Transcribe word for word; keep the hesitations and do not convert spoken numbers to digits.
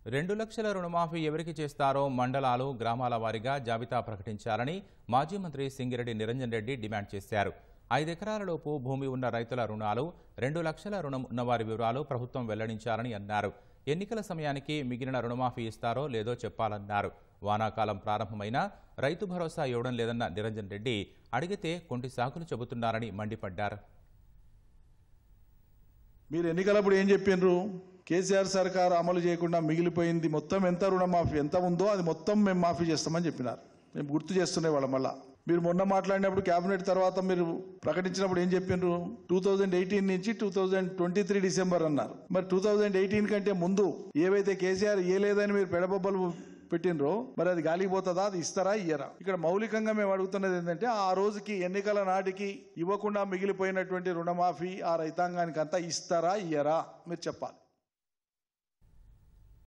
రెండు లక్షల రుణమాఫీ ఎవరికి చేస్తారో మండలాలు గ్రామాల వారీగా జాబితా ప్రకటించాలని మాజీ మంత్రి సింగిరెడ్డి నిరంజన్ రెడ్డి డిమాండ్ చేశారు. ఐదెకరాలలోపు భూమి ఉన్న రైతుల రుణాలు, రెండు లక్షల రుణం ఉన్నవారి వివరాలు ప్రభుత్వం వెల్లడించాలని అన్నారు. ఎన్నికల సమయానికి మిగిలిన రుణమాఫీ ఇస్తారో లేదో చెప్పాలన్నారు. వానాకాలం ప్రారంభమైనా రైతు భరోసా ఇవ్వడం లేదన్న నిరంజన్ రెడ్డి అడిగితే కొంటి సాకులు చెబుతున్నారని మండిపడ్డారు. మీరు ఎన్నికలప్పుడు ఏం చెప్పినరు? కేసీఆర్ సర్కారు అమలు చేయకుండా మిగిలిపోయింది మొత్తం ఎంత రుణమాఫీ ఎంత ఉందో అది మొత్తం మేము మాఫీ చేస్తామని చెప్పినారు. మేము గుర్తు చేస్తున్నాయి వాళ్ళ మళ్ళా. మీరు మొన్న మాట్లాడినప్పుడు కేబినెట్ తర్వాత మీరు ప్రకటించినప్పుడు ఏం చెప్పినారు? టూ థౌజండ్ ఎయిటీన్ నుంచి two thousand twenty three December అన్నారు. మరి టూ థౌజండ్ ఎయిటీన్ కంటే ముందు ఏవైతే కేసీఆర్ ఏ లేదని మీరు పెడబొబ్బలు పెట్టినరో మరి అది గాలిపోతుందా? అది ఇస్తారా ఇయ్యరా? ఇక్కడ మౌలికంగా మేము అడుగుతున్నది ఏంటంటే ఆ రోజుకి ఎన్నికల నాటికి ఇవ్వకుండా మిగిలిపోయినటువంటి రుణమాఫీ ఆ రైతాంగానికి అంతా ఇస్తారా ఇయ్యరా మీరు చెప్పాలి.